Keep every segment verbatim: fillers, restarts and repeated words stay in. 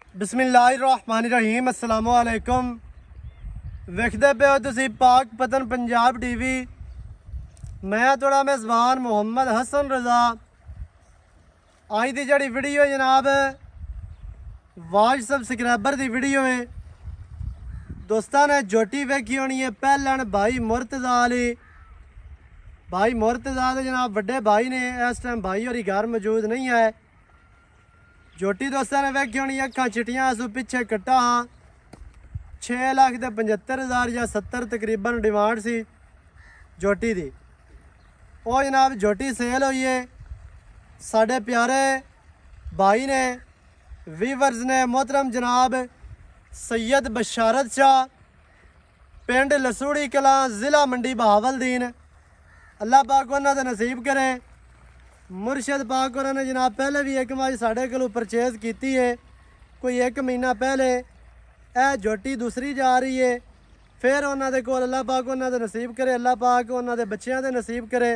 बिस्मिल्लाहिर्रहमानिर्रहीम अस्सलामु अलैकुम। वेखदे पे हो तुसी पाक पतन पंजाब टीवी। मैं थोड़ा मेज़बान मोहम्मद हसन रज़ा। अज की जी वीडियो जनाब वाच सबसक्राइबर की वीडियो है। दोस्तों ने जोटी वेखी होनी है पहलन भाई मुर्तज़ा अली। भाई मुर्तज़ा के जनाब बड़े भाई ने इस टाइम भाई होरी घर मौजूद नहीं है। जोटी दोस्तों ने वेखी होनी अखा चिट्टियां असू पिछे कट्टा हाँ छे लाख के पचहत्तर हज़ार या सत्तर तकरीबन डिमांड सी जोटी दी। वो जनाब जोटी सेल हुई है। साढ़े प्यारे भाई ने वीवर्स ने मोहतरम जनाब सैयद बशारत शाह पिंड लसूड़ी कलां ज़िला मंडी बहावलदीन। अल्लाह पाक उन्होंने नसीब करे। मुर्शद पाक उन्होंने जनाब पहले भी एक मज साढ़े को परचेज़ की है। कोई एक महीना पहले यह जोटी दूसरी जा रही है। फिर उन्होंने को अल्लाह पाक उन्होंने नसीब करे। अल्लाह पाक उन्होंने बच्चों के नसीब करे।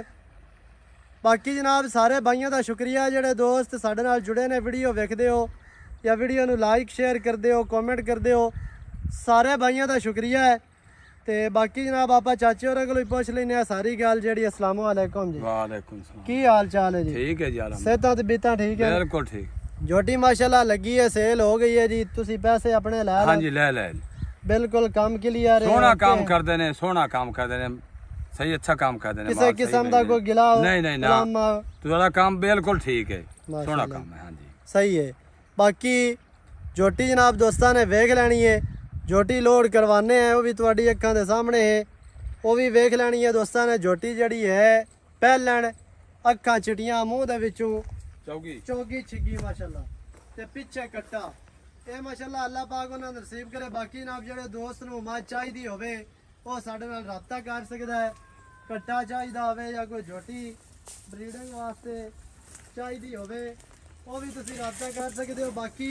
बाकी जनाब सारे भाइयों का शुक्रिया जोड़े दोस्त साढ़े नाल जुड़े ने वीडियो वेखते हो या वीडियो नू लाइक शेयर करते हो कॉमेंट करते हो। सारे भाइयों का शुक्रिया है। ते बाकी जनाब आप चाचे होरें कोलों पुछ लैने सारी गल जी। अस्सलाम वालेकुम जी। वालेकुम सलाम। की हाल चाल है जी? ठीक है जी। सेहतां ते बीतां ठीक है? बिल्कुल ठीक। जोटी माशाल्लाह लगी है सेल हो गई है जी। तुसी पैसे अपने लै हाँ जी ले ले। बिल्कुल काम क्लियर है। सोना काम करते ने सोना काम करते ने सही अच्छा काम करते ने। किसी किस्म का कोई गिला नहीं नहीं ना तुम्हारा काम बिल्कुल ठीक है। सोना काम है। हाँ जी सही है। बाकी जोटी जनाब दोस्तों ने वेख लैनी है। जोटी लोड करवाने हैं वो भी तुहाडी अखां दे सामने है। वो भी वेख लैनी है दोस्तों ने। जोटी जड़ी है पहलन अखां चिटियां मूँह दे विचों चौगी चौगी छिगी माशाल्लाह ते पिछे कट्टा ये माशाल्लाह अल्लाह पाक उन्होंने नसीब करे। बाकी जनाब जेड़े दोस्त नूं मझ चाहिदी होवे वो साडे नाल राबता कर सकदा है। कट्टा चाहिदा होवे या कोई जोटी ब्रीडिंग वास्ते चाहिदी होवे वो भी तुसीं राबता कर सकदे हो। बाकी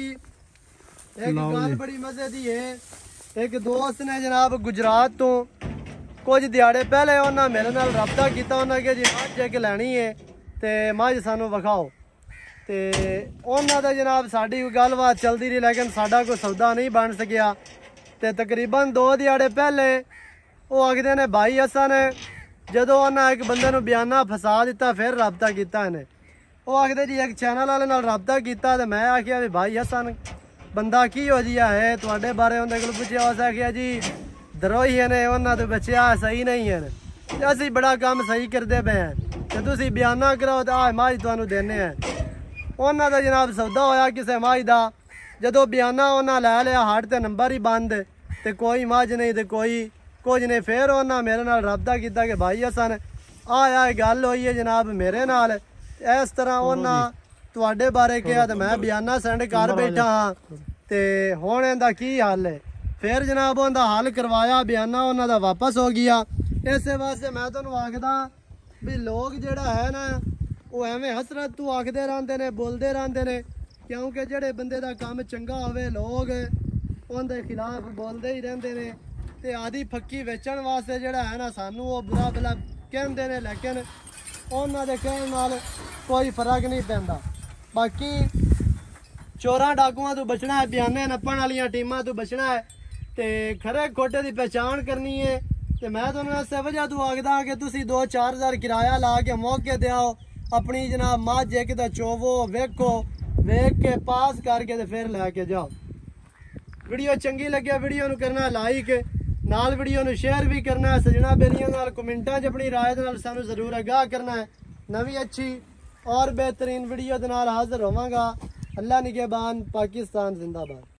एक गल बड़ी मजे दी है। एक दोस्त ने जनाब गुजरात तो कुछ दिहाड़े पहले उन्हें मेरे नाल राबता किया। उन्हें कहा जी मझ एक लैनी है तो मझ सानू विखाओ। तो उन्होंने जनाब साड़ी गलबात चलती रही लेकिन साडा कोई सौदा नहीं बन सकिया। तो तकरीबन दो दिहाड़े पहले वो आखते ने भाई हसन जदों उन्हें एक बंदे नूं बयाना फसा दिता फिर राबता किया इन्हें। वो आखते जी एक चैनल वाले नाल राबता किया तो मैं आखिया भी भाई हसन बंदा की हो जिहा है तुहाडे बारे उन्हें को पूछा। उस आखिया जी दरोही ने उन्होंने तो बच्चा सही नहीं है तो असी बड़ा काम सही करते पे हैं तो तुसी बयाना कराओ तो आ मझ तुहानू देने हैं। उन्होंने जनाब सौदा होया किसी मझ का जदों बयाना उन्हें लै लिया हट तो नंबर ही बंद तो कोई मझ नहीं तो कोई कुछ नहीं। फिर उन्हें मेरे नाल राबता किया कि भाई हसन आ गल हुई है जनाब मेरे नाल इस तरह उन्हें तुहाडे बारे कहा तो मैं बयाना सेंड कर बैठा हाँ तो हुण इहदा की हल है। फिर जनाब उनका हल करवाया बयाना उन्होंने वापस हो गया। इस वास्ते मैं तुहानू आखदा भी लोग जिहड़ा है ना वो एवें हसरत तू आखते रहते हैं बोलते रहते हैं क्योंकि जिहड़े बंदे का काम चंगा होवे लोग उनके खिलाफ बोलते ही रहते हैं। तो आदि फक्की वेचण वास्ते जिहड़ा है ना सानू वो बुरा भला कहते हैं लेकिन उन्होंने कहने नाल कोई फर्क नहीं पैंदा। बाकी चोरां डाकुआं तो बचना है बयाने नप्पण वालियां टीमां तो बचना है तो खरे खोटे की पहचान करनी है। तो मैं तुहानू इस वजह तो आखदा कि तुसी दो चार हज़ार किराया ला के मौके ते आओ अपनी जनाब मझ एक तो चोवो वेखो वेख के पास करके तो फिर लैके जाओ। वीडियो चंगी लगे वीडियो नू करना लाइक नाल वीडियो नू शेयर भी करना है। सजना बेलियां नाल कमेंटां च अपनी राय दे नाल सानू जरूर आगाह करना है। नवी अच्छी और बेहतरीन वीडियो के नाल हाजिर होवांगा। अल्लाह निगहबान पाकिस्तान जिंदाबाद।